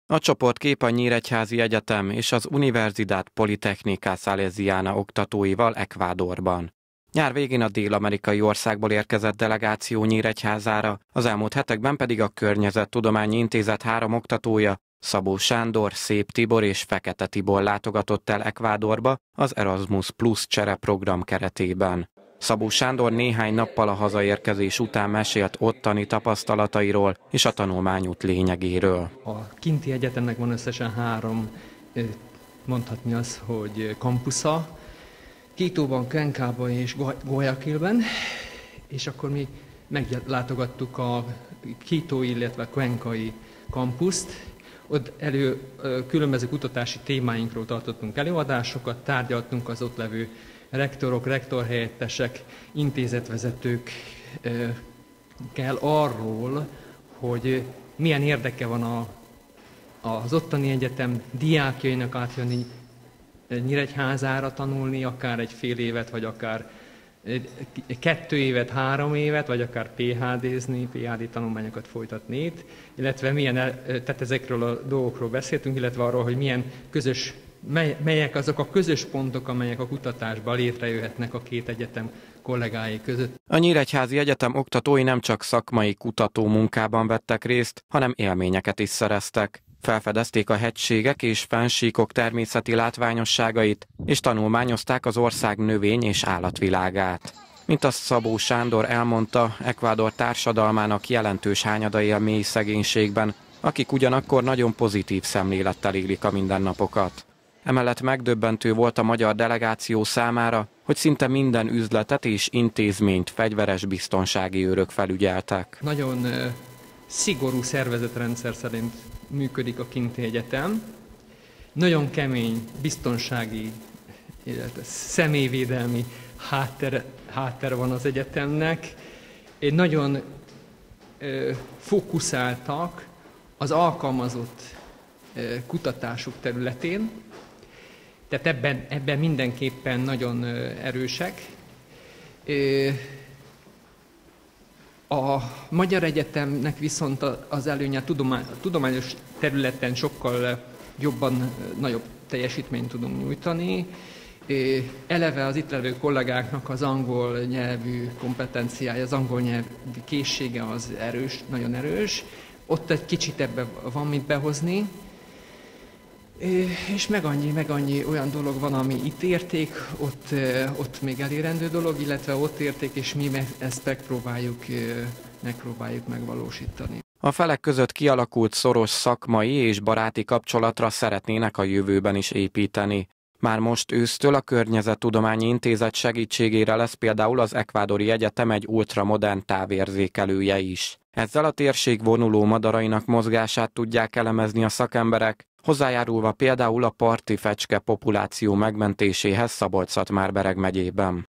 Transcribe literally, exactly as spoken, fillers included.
A csoportkép a Nyíregyházi Egyetem és az Universidad Politécnica Salesiana oktatóival Ecuadorban. Nyár végén a dél-amerikai országból érkezett delegáció Nyíregyházára, az elmúlt hetekben pedig a Környezettudományi Intézet három oktatója, Szabó Sándor, Szép Tibor és Fekete Tibor látogatott el Ecuadorba az Erasmus Plus csereprogram keretében. Szabó Sándor néhány nappal a hazaérkezés után mesélt ottani tapasztalatairól és a tanulmányút lényegéről. A kinti egyetemnek van összesen három, mondhatni az, hogy kampusza, Quítóban, Cuencában és Guayaquilben, és akkor mi meglátogattuk a quítói, illetve cuencai kampuszt. Ott elő különböző kutatási témáinkról tartottunk előadásokat, tárgyaltunk az ott levő rektorok, rektorhelyettesek, intézetvezetőkkel arról, hogy milyen érdeke van a, az ottani egyetem diákjainak átjönni Nyíregyházára tanulni, akár egy fél évet, vagy akár kettő évet, három évet, vagy akár pé há dé-zni, pé há dé tanulmányokat folytatni itt, illetve milyen, tehát ezekről a dolgokról beszéltünk, illetve arról, hogy milyen közös, mely, melyek azok a közös pontok, amelyek a kutatásban létrejöhetnek a két egyetem kollégái között. A Nyíregyházi Egyetem oktatói nem csak szakmai kutató munkában vettek részt, hanem élményeket is szereztek. Felfedezték a hegységek és fennsíkok természeti látványosságait, és tanulmányozták az ország növény- és állatvilágát. Mint azt Szabó Sándor elmondta, Ecuador társadalmának jelentős hányada él mély szegénységben, akik ugyanakkor nagyon pozitív szemlélettel élik a mindennapokat. Emellett megdöbbentő volt a magyar delegáció számára, hogy szinte minden üzletet és intézményt fegyveres biztonsági őrök felügyeltek. Nagyon uh, szigorú szervezetrendszer szerint működik a kinti egyetem. Nagyon kemény biztonsági, illetve személyvédelmi háttere, háttere van az egyetemnek. Nagyon ö, fókuszáltak az alkalmazott ö, kutatások területén, tehát ebben, ebben mindenképpen nagyon ö, erősek. Ö, A Magyar Egyetemnek viszont az előnye a tudományos területen sokkal jobban, nagyobb teljesítményt tudunk nyújtani. Eleve az itt levő kollégáknak az angol nyelvű kompetenciája, az angol nyelvű készsége az erős, nagyon erős. Ott egy kicsit ebbe van mit behozni. És meg annyi, meg annyi olyan dolog van, ami itt érték, ott, ott még elérendő dolog, illetve ott érték, és mi ezt megpróbáljuk, megpróbáljuk megvalósítani. A felek között kialakult szoros szakmai és baráti kapcsolatra szeretnének a jövőben is építeni. Már most ősztől a Környezettudományi Intézet segítségére lesz például az Ecuadori Egyetem egy ultramodern távérzékelője is. Ezzel a térség vonuló madarainak mozgását tudják elemezni a szakemberek, hozzájárulva például a parti fecske populáció megmentéséhez Szabolcs-Szatmár-Bereg megyében.